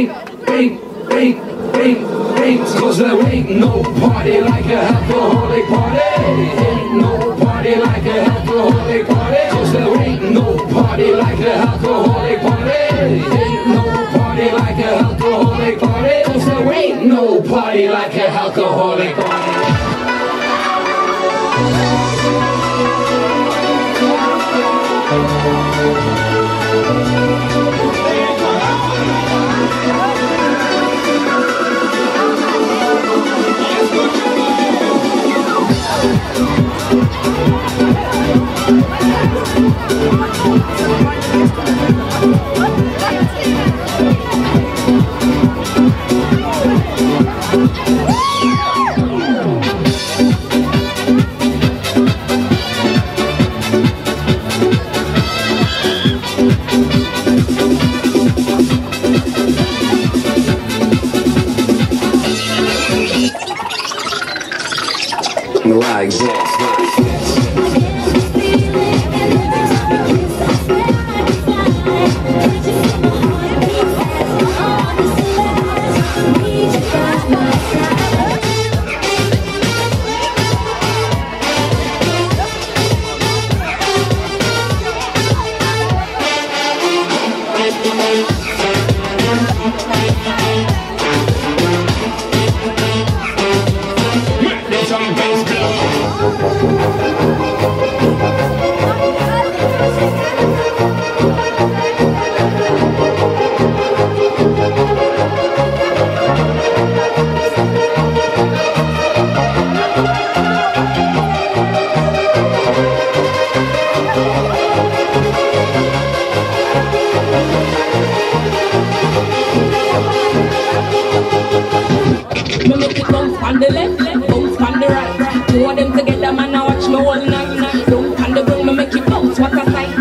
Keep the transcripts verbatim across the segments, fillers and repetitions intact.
ain't, ain't, ain't, ain't, ain't, cause there ain't no party like a alcoholic party. Ain't no party like a alcoholic party. Cause there ain't no party like a alcoholic party. Ain't no party like a alcoholic party. Cause there ain't no party like a alcoholic party. No, I exhaust. Me make it bounce on the left, left, bounce on the right. Two of them together, man, I watch me all night, night. Don't on the ground, me make it bounce, what a sight.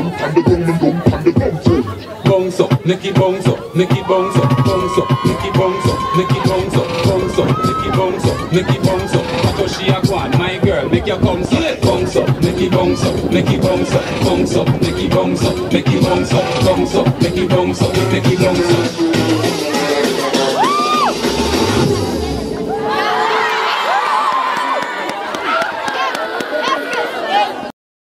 Bounce up, make it bounce up, make it bounce up, bounce up, make it bounce up, make it bounce up, bounce up, make it bounce up, make it bounce up. What she a quan, my girl, make your bounce up, bounce up, make it bounce up, make it bounce up, bounce up, make it bounce up, make it bounce up, bounce up, make it bounce up, make it bounce up.